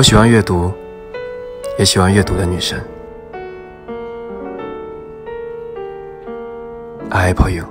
我喜欢阅读，也喜欢阅读的女生。I apple you。